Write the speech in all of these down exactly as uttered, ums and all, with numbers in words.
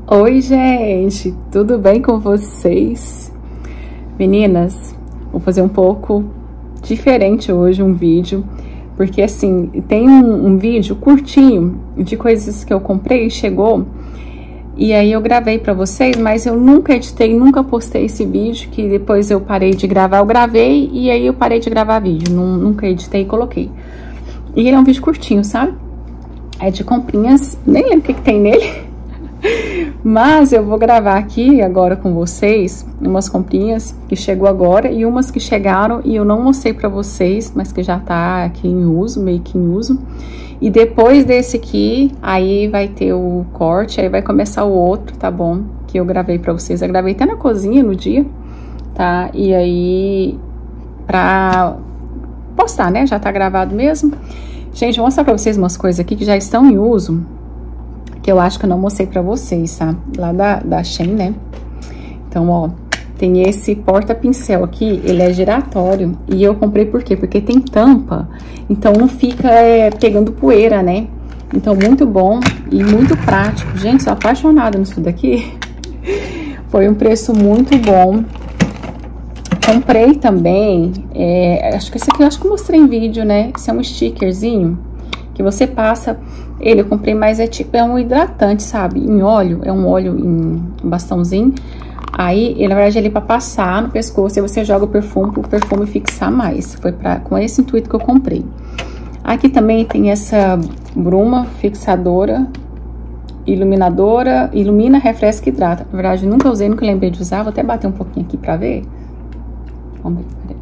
Oi, gente, tudo bem com vocês? Meninas, vou fazer um pouco diferente hoje um vídeo, porque assim, tem um, um vídeo curtinho de coisas que eu comprei e chegou, e aí eu gravei pra vocês, mas eu nunca editei, nunca postei esse vídeo, que depois eu parei de gravar, eu gravei e aí eu parei de gravar vídeo, não, nunca editei e coloquei. E ele é um vídeo curtinho, sabe? É de comprinhas, nem lembro o que que tem nele. Mas eu vou gravar aqui agora com vocês umas comprinhas que chegou agora e umas que chegaram e eu não mostrei pra vocês, mas que já tá aqui em uso, meio que em uso. E depois desse aqui, aí vai ter o corte, aí vai começar o outro, tá bom? Que eu gravei pra vocês. Eu gravei até na cozinha no dia, tá? E aí, pra postar, né? Já tá gravado mesmo. Gente, vou mostrar pra vocês umas coisas aqui que já estão em uso, que eu acho que eu não mostrei pra vocês, tá? Lá da, da Shein, né? Então, ó, tem esse porta-pincel aqui, ele é giratório. E eu comprei por quê? Porque tem tampa, então não fica é, pegando poeira, né? Então, muito bom e muito prático. Gente, sou apaixonada nisso daqui. Foi um preço muito bom. Comprei também, é, acho que esse aqui eu acho que eu mostrei em vídeo, né? Esse é um stickerzinho que você passa. Ele eu comprei, mas é tipo, é um hidratante, sabe? Em óleo, é um óleo em bastãozinho. Aí, ele, na verdade, ele é pra passar no pescoço e você joga o perfume, pro perfume fixar mais. Foi pra, com esse intuito que eu comprei. Aqui também tem essa bruma fixadora, iluminadora, ilumina, refresca e hidrata. Na verdade, nunca usei, nunca lembrei de usar. Vou até bater um pouquinho aqui pra ver. Vamos ver, peraí.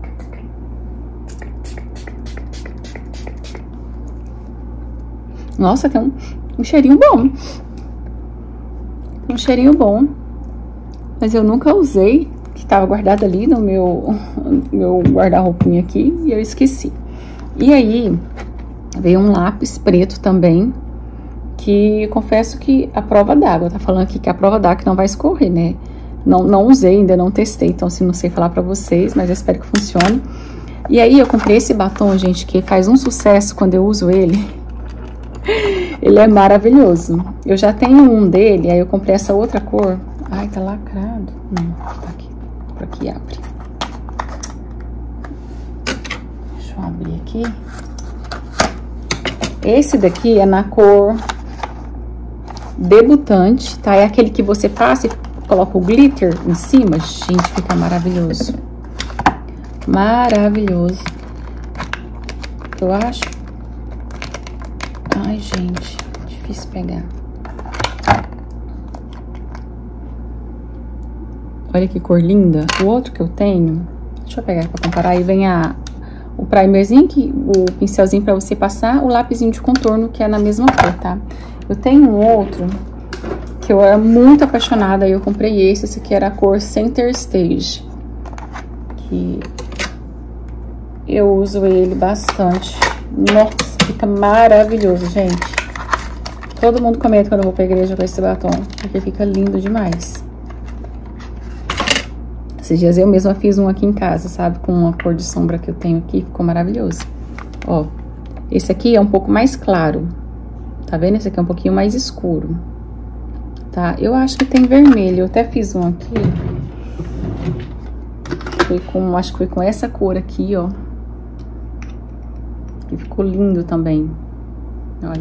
Nossa, tem um, um cheirinho bom. Um cheirinho bom. Mas eu nunca usei, que tava guardado ali no meu, meu guarda-roupinha aqui, e eu esqueci. E aí, veio um lápis preto também, que confesso que a prova d'água, tá falando aqui que a prova d'água que não vai escorrer, né? Não, não usei, ainda não testei, então assim, não sei falar pra vocês, mas eu espero que funcione. E aí, eu comprei esse batom, gente, que faz um sucesso quando eu uso ele. Ele é maravilhoso. Eu já tenho um dele, aí eu comprei essa outra cor. Ai, tá lacrado. Não, tá aqui. Por aqui abre. Deixa eu abrir aqui. Esse daqui é na cor debutante, tá? É aquele que você passa e coloca o glitter em cima. Gente, fica maravilhoso. Maravilhoso. Eu acho. Ai, gente, difícil pegar. Olha que cor linda. O outro que eu tenho, deixa eu pegar pra comparar. Aí vem a, o primerzinho, que, o pincelzinho pra você passar, o lápisinho de contorno, que é na mesma cor, tá? Eu tenho um outro que eu era muito apaixonada, e eu comprei esse. Esse aqui era a cor Center Stage. Que eu uso ele bastante. Nossa, fica maravilhoso, gente. Todo mundo comenta quando eu vou pra igreja com esse batom, porque fica lindo demais. Esses dias eu mesma fiz um aqui em casa, sabe? Com uma cor de sombra que eu tenho aqui, ficou maravilhoso. Ó, esse aqui é um pouco mais claro. Tá vendo? Esse aqui é um pouquinho mais escuro. Tá? Eu acho que tem vermelho. Eu até fiz um aqui. Foi com, acho que foi com essa cor aqui, ó. Que ficou lindo também. Olha.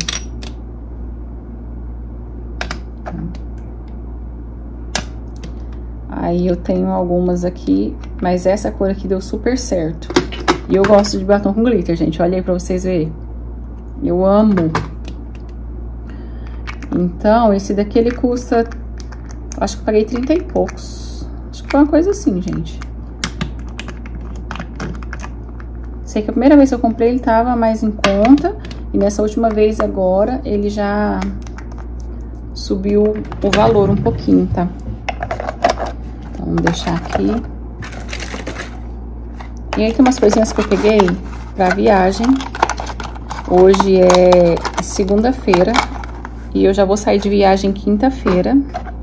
Aí eu tenho algumas aqui, mas essa cor aqui deu super certo. E eu gosto de batom com glitter, gente. Olha aí pra vocês verem. Eu amo. Então, esse daqui ele custa... Acho que eu paguei trinta e poucos. Acho que foi uma coisa assim, gente. Sei que a primeira vez que eu comprei ele tava mais em conta. E nessa última vez agora, ele já subiu o valor um pouquinho, tá? Então, vamos deixar aqui. E aí tem umas coisinhas que eu peguei pra viagem. Hoje é segunda-feira. E eu já vou sair de viagem quinta-feira.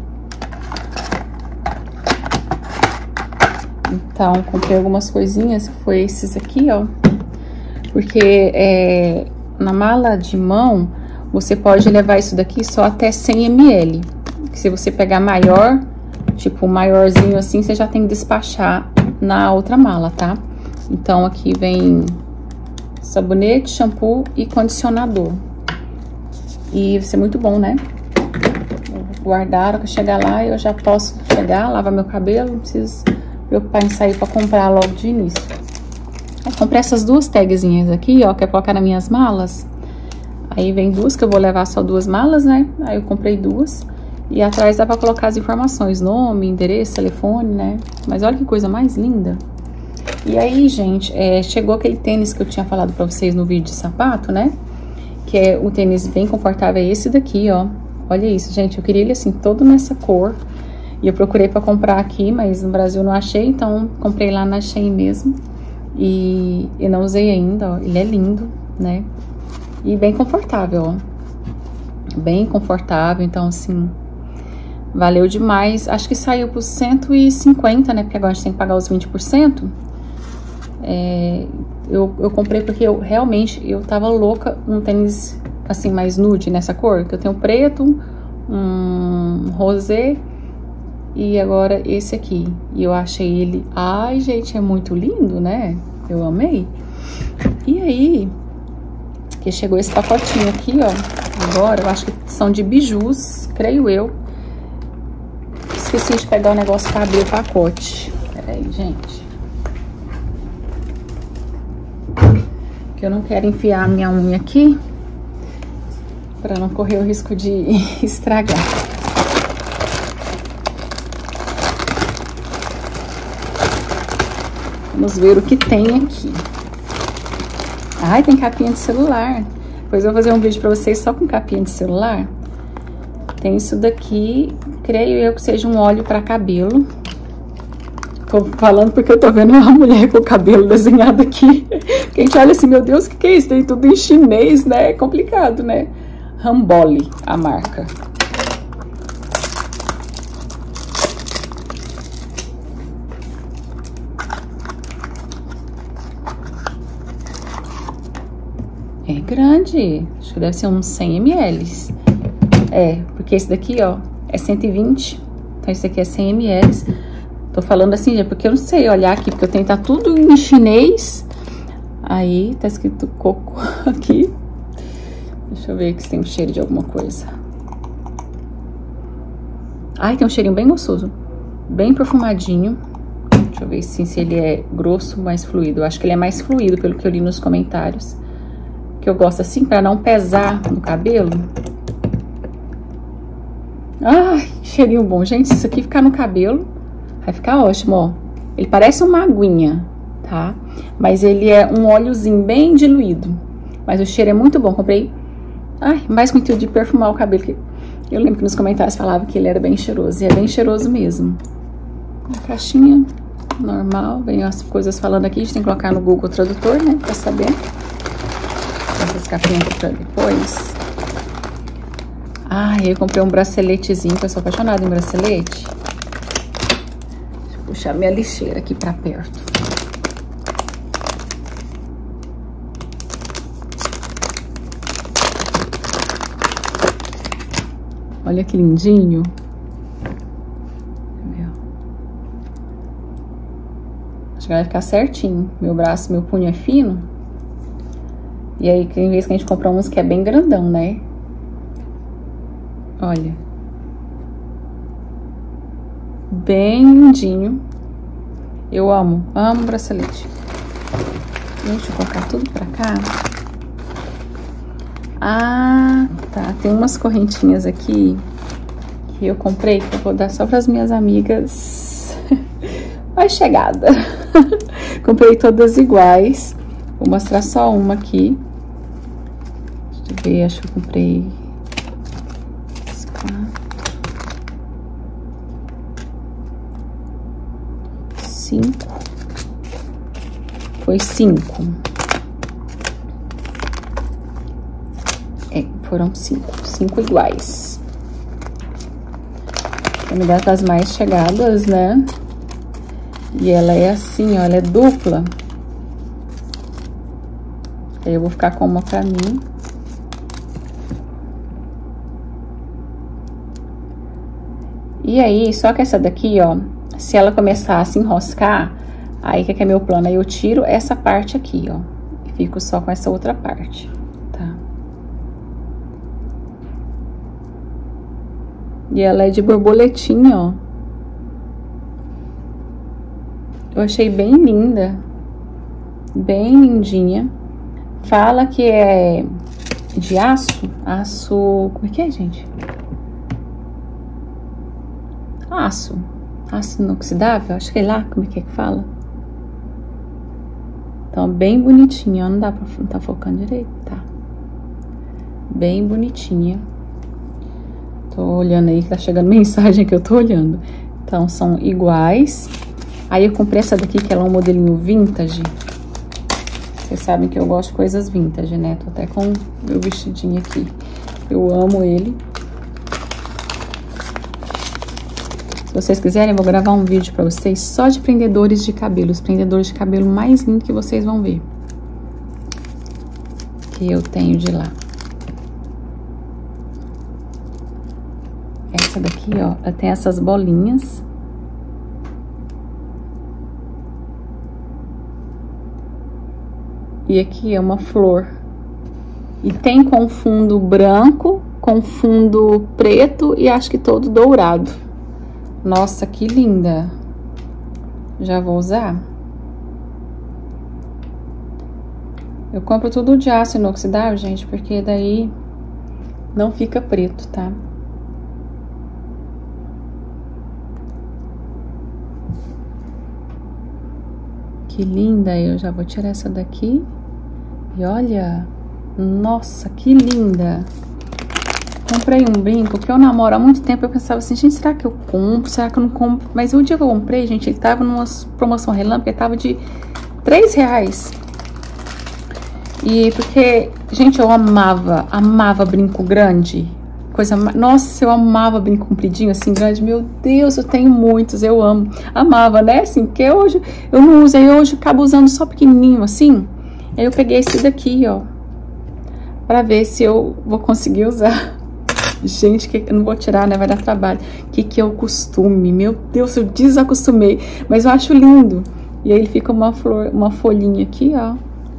Então, comprei algumas coisinhas, que foi esses aqui, ó. Porque é, na mala de mão, você pode levar isso daqui só até cem mililitros. que se você pegar maior, tipo maiorzinho assim, você já tem que despachar na outra mala, tá? Então, aqui vem sabonete, shampoo e condicionador. E vai ser muito bom, né? Guardar, que chegar lá, eu já posso chegar, lavar meu cabelo, não preciso preocupar em sair pra comprar logo de início. Eu comprei essas duas tagzinhas aqui, ó, que é colocar nas minhas malas. Aí vem duas, que eu vou levar só duas malas, né? Aí eu comprei duas. E atrás dá pra colocar as informações, nome, endereço, telefone, né? Mas olha que coisa mais linda. E aí, gente, é, chegou aquele tênis que eu tinha falado pra vocês no vídeo de sapato, né? Que é o tênis bem confortável, é esse daqui, ó. Olha isso, gente, eu queria ele assim, todo nessa cor. E eu procurei pra comprar aqui, mas no Brasil não achei, então comprei lá na Shein mesmo. E eu não usei ainda, ó. Ele é lindo, né? E bem confortável, ó. Bem confortável, então assim, valeu demais. Acho que saiu por cento e cinquenta, né? Porque agora a gente tem que pagar os vinte por cento. É, eu, eu comprei porque eu realmente, eu tava louca um tênis assim, mais nude nessa cor, que eu tenho preto, um rosé e agora esse aqui. E eu achei ele, ai gente, é muito lindo, né? Eu amei. E aí, que chegou esse pacotinho aqui, ó, agora, eu acho que são de bijus, creio eu. Esqueci de pegar o negócio pra abrir o pacote. Peraí, gente. Que eu não quero enfiar a minha unha aqui, para não correr o risco de estragar. Vamos ver o que tem aqui. Ai, tem capinha de celular. Depois eu vou fazer um vídeo pra vocês só com capinha de celular. Tem isso daqui, creio eu que seja um óleo pra cabelo. Tô falando porque eu tô vendo uma mulher com o cabelo desenhado aqui. Que a gente olha assim, meu Deus, o que que é isso? Tem tudo em chinês, né? É complicado, né? Ramboli, a marca. É grande, acho que deve ser uns cem mililitros. É, porque esse daqui, ó, é cento e vinte. Então esse aqui é cem mililitros. Tô falando assim, já porque eu não sei olhar aqui, porque eu tenho que tá tudo em chinês. Aí tá escrito coco aqui. Deixa eu ver aqui se tem um cheiro de alguma coisa. Ai, tem um cheirinho bem gostoso. Bem perfumadinho. Deixa eu ver se, se ele é grosso ou mais fluido. Eu acho que ele é mais fluido, pelo que eu li nos comentários. Que eu gosto assim, pra não pesar no cabelo. Ai, cheirinho bom. Gente, se isso aqui ficar no cabelo, vai ficar ótimo, ó. Ele parece uma aguinha, tá? Mas ele é um óleozinho bem diluído. Mas o cheiro é muito bom. Comprei... Ai, mais com o intuito de perfumar o cabelo. Que eu lembro que nos comentários falava que ele era bem cheiroso. E é bem cheiroso mesmo. Uma caixinha normal. Vem as coisas falando aqui. A gente tem que colocar no Google Tradutor, né? Pra saber. Essas capinhas aqui pra depois. Ah, eu comprei um braceletezinho. Que eu sou apaixonada em bracelete. Deixa eu puxar minha lixeira aqui pra perto. Olha que lindinho. Acho que vai ficar certinho. Meu braço, meu punho é fino. E aí, tem vezes que a gente compra uns que é bem grandão, né? Olha. Bem lindinho. Eu amo, amo bracelete. Deixa eu colocar tudo pra cá. Ah, tá. Tem umas correntinhas aqui que eu comprei, que eu vou dar só para as minhas amigas mais chegada. Comprei todas iguais. Vou mostrar só uma aqui. Deixa eu ver, acho que eu comprei cinco. Foi cinco. É, foram cinco. Cinco iguais. É uma das mais chegadas, né? E ela é assim, ó, ela é dupla. Aí eu vou ficar com uma pra mim. E aí, só que essa daqui, ó, se ela começar a se enroscar, aí que é meu plano? Aí eu tiro essa parte aqui, ó, e fico só com essa outra parte, tá? E ela é de borboletinha, ó. Eu achei bem linda, bem lindinha. Fala que é de aço, aço, como é que é, gente? Aço, aço inoxidável, acho que é lá, como é que é que fala? Então, bem bonitinha, ó, não dá pra, não tá focando direito, tá? Bem bonitinha. Tô olhando aí, que tá chegando mensagem que eu tô olhando. Então, são iguais. Aí eu comprei essa daqui, que ela é um modelinho vintage. Vocês sabem que eu gosto de coisas vintage, né? Tô até com meu vestidinho aqui. Eu amo ele. Se vocês quiserem, eu vou gravar um vídeo pra vocês só de prendedores de cabelo. Os prendedores de cabelo mais lindos que vocês vão ver. Que eu tenho de lá. Essa daqui, ó, ela tem essas bolinhas. E aqui é uma flor. E tem com fundo branco, com fundo preto e acho que todo dourado. Nossa, que linda. Já vou usar. Eu compro tudo de aço inoxidável, gente, porque daí não fica preto, tá? Que linda. Eu já vou tirar essa daqui. E olha, nossa, que linda. Comprei um brinco que eu namoro há muito tempo. Eu pensava assim, gente, será que eu compro? Será que eu não compro? Mas o dia que eu comprei, gente, ele tava numa promoção relâmpago, ele tava de três reais. E porque, gente, eu amava, amava brinco grande. Coisa, nossa, eu amava brinco compridinho, assim, grande. Meu Deus, eu tenho muitos, eu amo. Amava, né? Assim, porque hoje eu não uso, aí hoje eu acabo usando só pequenininho, assim. Aí eu peguei esse daqui, ó, pra ver se eu vou conseguir usar. Gente, que eu não vou tirar, né? Vai dar trabalho. Que que é o costume? Meu Deus, eu desacostumei. Mas eu acho lindo. E aí ele fica uma flor, uma folhinha aqui, ó.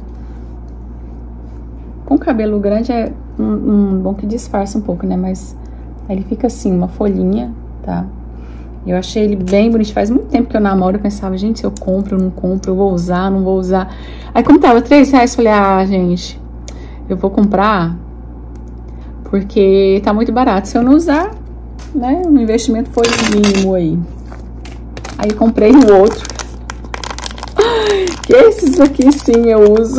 Com cabelo grande é um, um bom que disfarça um pouco, né? Mas aí ele fica assim, uma folhinha, tá? Eu achei ele bem bonito. Faz muito tempo que eu namoro, eu pensava, gente, se eu compro, eu não compro, eu vou usar, não vou usar. Aí como tava três reais, eu falei, ah, gente, eu vou comprar porque tá muito barato. Se eu não usar, né, o investimento foi mínimo aí. Aí eu comprei o outro. Que esses aqui sim eu uso.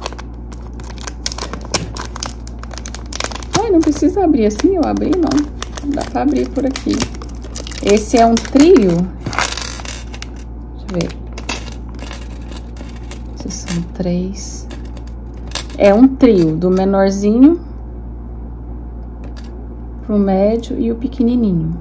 Ai, não precisa abrir assim, eu abri não. Dá pra abrir por aqui. Esse é um trio. Deixa eu ver. Esses são três. É um trio, do menorzinho pro médio e o pequenininho.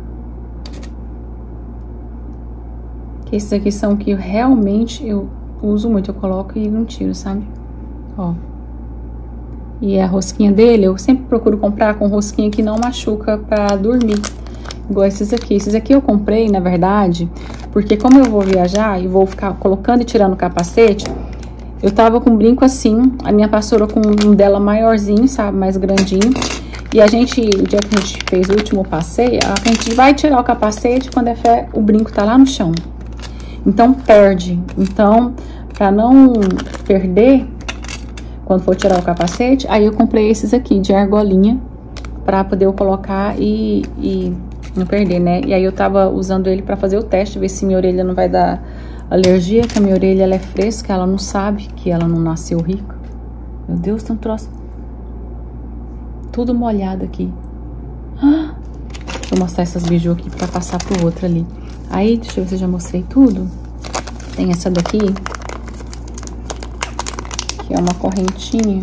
Esses aqui são que realmente eu uso muito. Eu coloco e não tiro, sabe? Ó. E a rosquinha dele, eu sempre procuro comprar com rosquinha que não machuca pra dormir. Igual esses aqui. Esses aqui eu comprei, na verdade, porque como eu vou viajar e vou ficar colocando e tirando o capacete, eu tava com um brinco assim, a minha pastora com um dela maiorzinho, sabe, mais grandinho. E a gente, o dia que a gente fez o último passeio, a gente vai tirar o capacete quando é fé, o brinco tá lá no chão. Então, perde. Então, pra não perder, quando for tirar o capacete, aí eu comprei esses aqui de argolinha, pra poder eu colocar e... e não perder, né? E aí eu tava usando ele pra fazer o teste, ver se minha orelha não vai dar alergia, que a minha orelha ela é fresca, ela não sabe que ela não nasceu rica. Meu Deus, tem um troço tudo molhado aqui. Ah, deixa eu mostrar essas biju aqui pra passar pro outro ali. Aí, deixa eu ver se eu já mostrei tudo. Tem essa daqui, que é uma correntinha.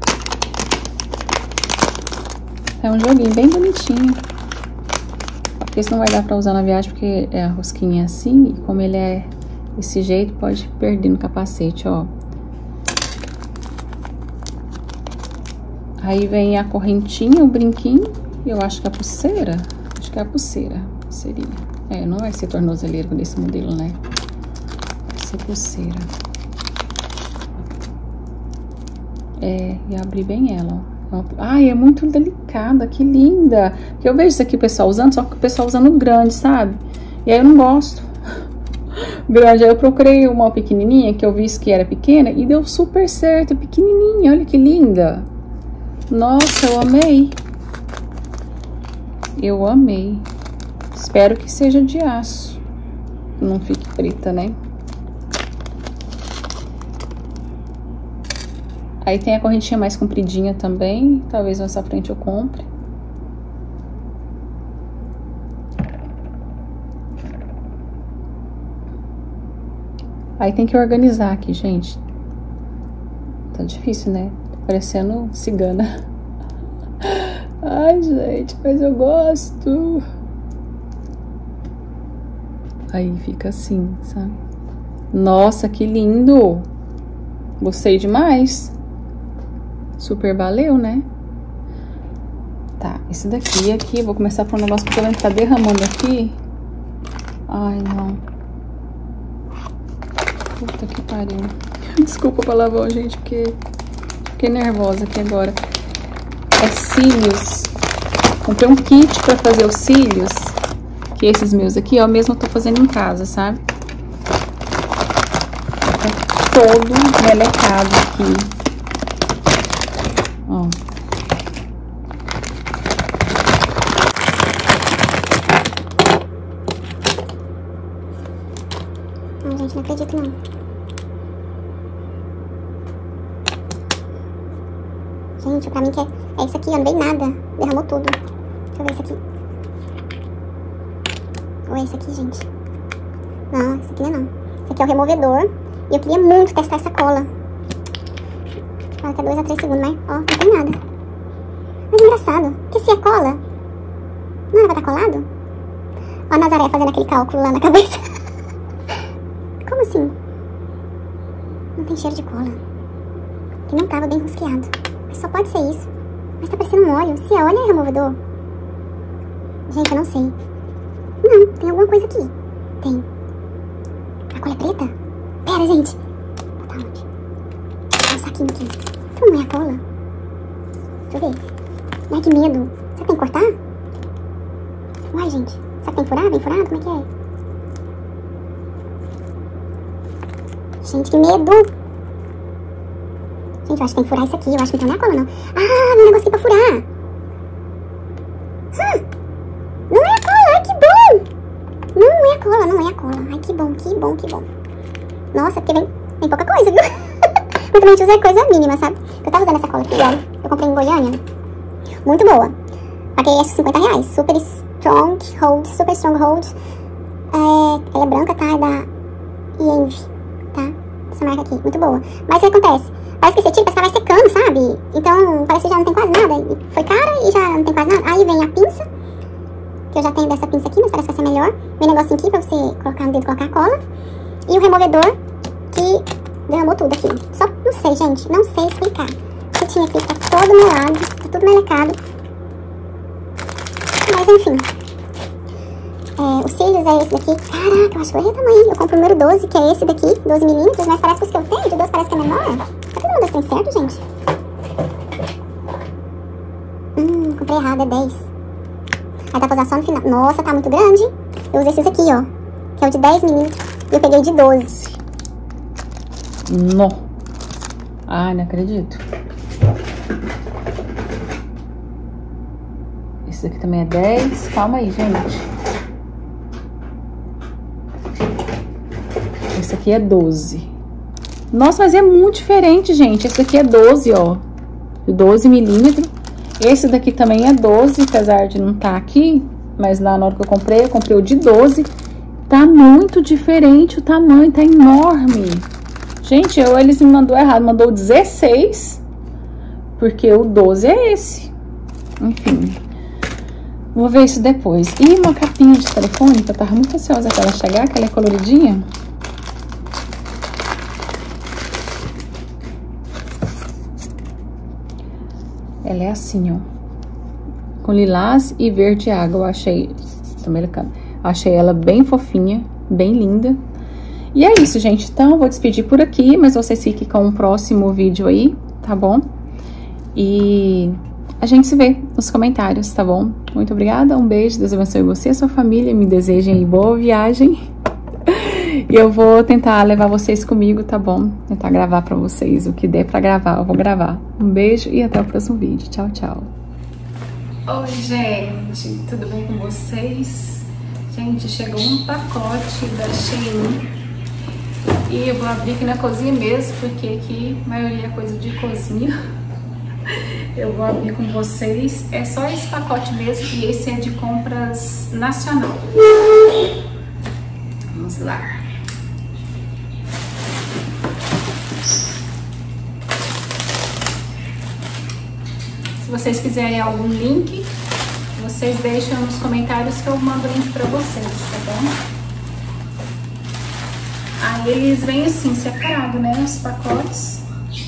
É um joguinho bem bonitinho. Esse não vai dar pra usar na viagem, porque é a rosquinha assim, e como ele é desse jeito, pode perder no capacete, ó. Aí vem a correntinha, o brinquinho, e eu acho que é a pulseira. Acho que é a pulseira. Seria. É, não vai ser tornozeleiro nesse modelo, né? Vai ser pulseira. É, e abri bem ela, ó. Ai, é muito delicada, que linda. Porque eu vejo isso aqui o pessoal usando, só que o pessoal usando grande, sabe? E aí eu não gosto. Grande, aí eu procurei uma pequenininha, que eu vi que era pequena, e deu super certo, pequenininha, olha que linda. Nossa, eu amei. Eu amei. Espero que seja de aço, não fique preta, né? Aí tem a correntinha mais compridinha também, talvez nessa frente eu compre. Aí tem que organizar aqui, gente. Tá difícil, né? Tá parecendo cigana. Ai, gente, mas eu gosto. Aí fica assim, sabe? Nossa, que lindo! Gostei demais. Super valeu, né? Tá, esse daqui aqui, vou começar por um negócio porque vai estar derramando aqui. Ai, não. Puta que pariu. Desculpa o palavrão, gente, porque fiquei nervosa aqui agora. É cílios. Comprei um kit pra fazer os cílios. Que esses meus aqui, ó, mesmo eu tô fazendo em casa, sabe? Tá todo melecado aqui. Ó. Não, gente, não acredito não. Gente, pra mim que é, é isso aqui, ó, não veio nada. Derramou tudo. Deixa eu ver isso aqui. Ou é esse aqui, gente? Não, esse aqui não é não. Esse aqui é o removedor. E eu queria muito testar essa cola. Fala que é dois a três segundos, mas, ó, não tem nada. Mas é engraçado, porque se é cola, não era pra estar colado? Ó a Nazaré fazendo aquele cálculo lá na cabeça. Como assim? Não tem cheiro de cola. Que não tava bem rosqueado. Mas só pode ser isso. Mas tá parecendo um óleo. Se é óleo, é removedor. Gente, eu não sei. Não, tem alguma coisa aqui. Tem. A cola é preta? Pera, gente. Tá onde? Olha o saquinho aqui. Então não é a cola. Deixa eu ver. Ai, que medo. Será que tem que cortar? Uai, gente. Será que tem que furar? Vem furado? Como é que é? Gente, que medo. Gente, eu acho que tem que furar isso aqui. Eu acho que então não é a cola, não. Ah, tem um negócio aqui pra furar. Hum, não é a cola. Ai, que bom. Não é a cola, não é a cola. Ai, que bom, que bom, que bom. Nossa, porque vem, vem pouca coisa, viu? Eu também usei coisa mínima, sabe? Eu tava usando essa cola aqui, olha. Eu comprei em Goiânia. Muito boa. Paguei acho cinquenta reais. Super Strong Hold, Super Strong Hold. É, ela é branca, tá? É da Envy, tá? Essa marca aqui, muito boa. Mas o que acontece? Parece que você tira, parece que ela vai secando, sabe? Então, parece que já não tem quase nada. Foi cara e já não tem quase nada. Aí vem a pinça, que eu já tenho dessa pinça aqui, mas parece que vai ser melhor. Vem um negocinho aqui pra você colocar no dedo e colocar a cola. E o removedor, que derramou tudo aqui. Só, não sei, gente, não sei explicar. O que tinha aqui tá todo melado, tá tudo melecado. Mas, enfim. É, os cílios é esse daqui. Caraca, eu acho que eu errei o tamanho. Eu compro o número doze, que é esse daqui, doze milímetros, mas parece que os que eu tenho, de doze parece que é menor. Será que o número doze tem certo, gente? Hum, comprei errado, é dez. Aí dá pra usar só no final. Nossa, tá muito grande. Eu usei esses aqui, ó, que é o de dez milímetros. E eu peguei de doze. Não. Ai, não acredito. Esse aqui também é dez. Calma aí, gente. Esse aqui é doze. Nossa, mas é muito diferente, gente. Esse aqui é doze, ó. doze milímetros. Esse daqui também é doze, apesar de não estar aqui. Mas lá na hora que eu comprei, eu comprei o de doze. Tá muito diferente o tamanho, tá enorme. Gente, eu, eles me mandou errado, mandou o dezesseis. Porque o doze é esse. Enfim. Vou ver isso depois. E uma capinha de telefone, que eu tava muito ansiosa pra ela chegar, que ela é coloridinha. Ela é assim, ó. Com lilás e verde água, eu achei. Tô melecando. Achei ela bem fofinha, bem linda. E é isso, gente. Então, eu vou despedir por aqui, mas vocês fiquem com o próximo vídeo aí, tá bom? E a gente se vê nos comentários, tá bom? Muito obrigada, um beijo, Deus abençoe você e a sua família, me desejem aí boa viagem. E eu vou tentar levar vocês comigo, tá bom? Tentar gravar pra vocês o que der pra gravar, eu vou gravar. Um beijo e até o próximo vídeo. Tchau, tchau. Oi, gente, tudo bem com vocês? Gente, chegou um pacote da Shein. E eu vou abrir aqui na cozinha mesmo, porque aqui a maioria é coisa de cozinha. Eu vou abrir com vocês. É só esse pacote mesmo e esse é de compras nacional. Vamos lá. Se vocês quiserem algum link, vocês deixam nos comentários que eu mando o link pra vocês, tá bom? Aí eles vêm assim, separado, né, os pacotes.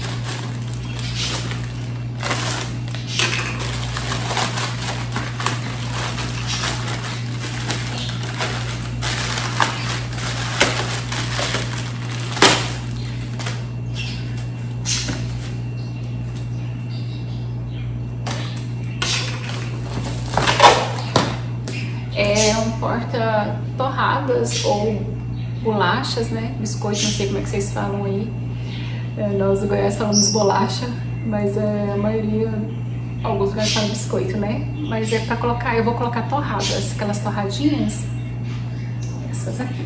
É um porta-torradas ou bolachas, né? Biscoito, não sei como é que vocês falam aí. É, nós do Goiás falamos bolacha, mas é, a maioria, alguns lugares falam biscoito, né? Mas é pra colocar, eu vou colocar torradas, aquelas torradinhas. Essas aqui.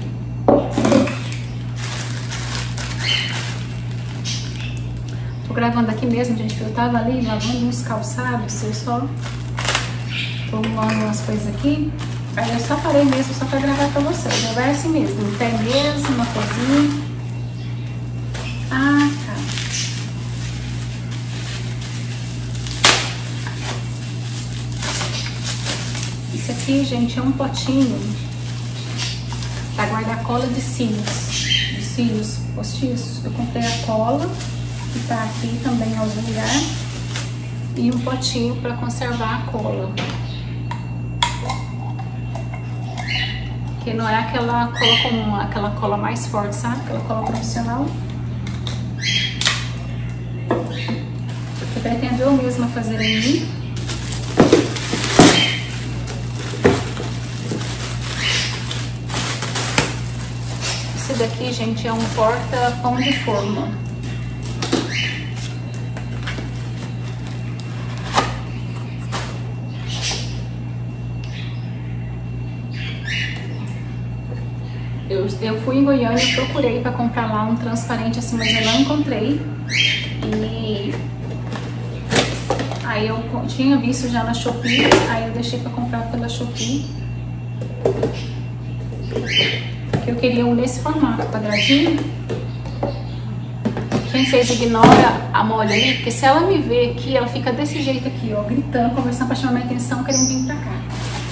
Tô gravando aqui mesmo, gente, porque eu tava ali lavando uns calçados, eu só tô arrumando umas coisas aqui. Aí eu só parei mesmo, só pra gravar pra vocês. Vai assim mesmo, um pé mesmo, uma cozinha. Ah, tá. Isso aqui, gente, é um potinho pra guardar cola de cílios. De cílios postiços. Eu comprei a cola, que tá aqui também em algum lugar. E um potinho pra conservar a cola. Que não é aquela cola comum, aquela cola mais forte, sabe? Aquela cola profissional. Eu pretendo eu mesma fazer em mim. Esse daqui, gente, é um porta-pão de forma. Eu, eu fui em Goiânia e procurei para comprar lá um transparente assim, mas eu não encontrei. E aí eu tinha visto já na Shopee, aí eu deixei para comprar pela Shopee. Porque eu queria um nesse formato, quadradinho. Quem fez ignora a molha ali, porque se ela me ver aqui, ela fica desse jeito aqui, ó, gritando, conversando para chamar minha atenção, querendo vir pra cá.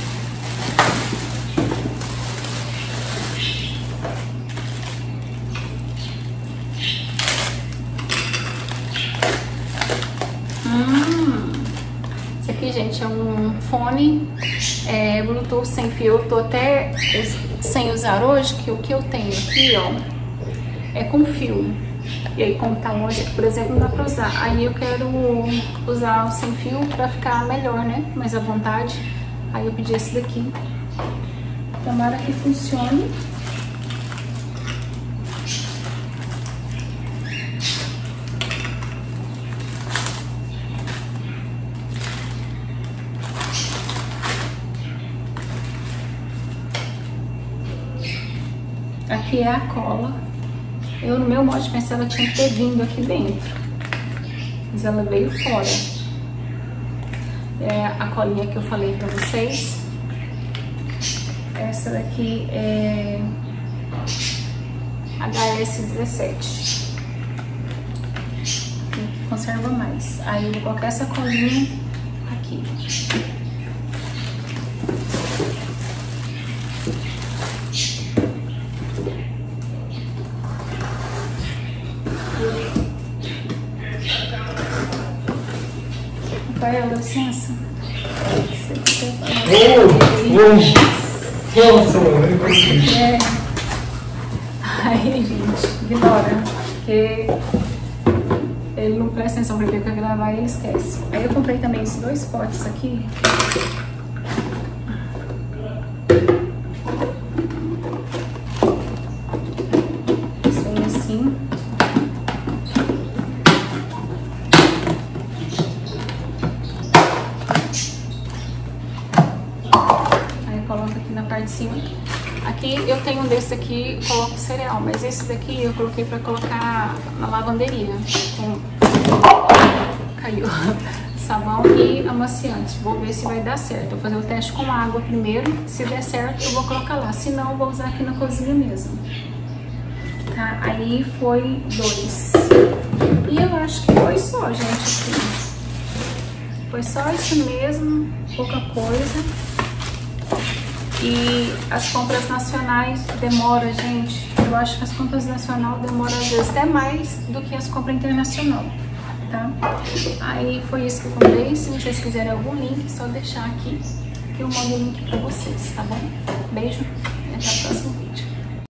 Gente, é um fone é, Bluetooth sem fio. Eu tô até sem usar hoje, que o que eu tenho aqui, ó, é com fio. E aí, como tá longe aqui, por exemplo, não dá pra usar. Aí eu quero usar o sem fio pra ficar melhor, né? Mais à vontade. Aí eu pedi esse daqui. Tomara que funcione. Aqui é a cola. Eu, no meu modo de pensar, ela tinha que ter vindo aqui dentro, mas ela veio fora. É a colinha que eu falei pra vocês. Essa daqui é H S dezessete, que conserva mais. Aí eu vou colocar essa colinha aqui. Rafael, licença. Oh, oh. Nossa, mano, é impossível. É. Aí, gente, ignora, porque ele não presta atenção pra ver que eu gravar e ele esquece. Aí eu comprei também esses dois potes aqui. Assim. Aí eu coloco aqui na parte de cima. Aqui eu tenho um desse aqui, coloco cereal, mas esse daqui eu coloquei pra colocar na lavanderia. Com... Caiu. Sabão e amaciante. Vou ver se vai dar certo. Vou fazer o teste com água primeiro. Se der certo, eu vou colocar lá. Se não, eu vou usar aqui na cozinha mesmo. Tá? Aí foi dois. E eu acho que foi só, gente. Assim. Foi só isso mesmo. Pouca coisa. E as compras nacionais demora, gente. Eu acho que as compras nacionais demoram às vezes até mais do que as compras internacionais, tá? Aí foi isso que eu comprei. Se vocês quiserem algum link, é só deixar aqui que eu mando o link pra vocês, tá bom? Beijo e até o próximo vídeo.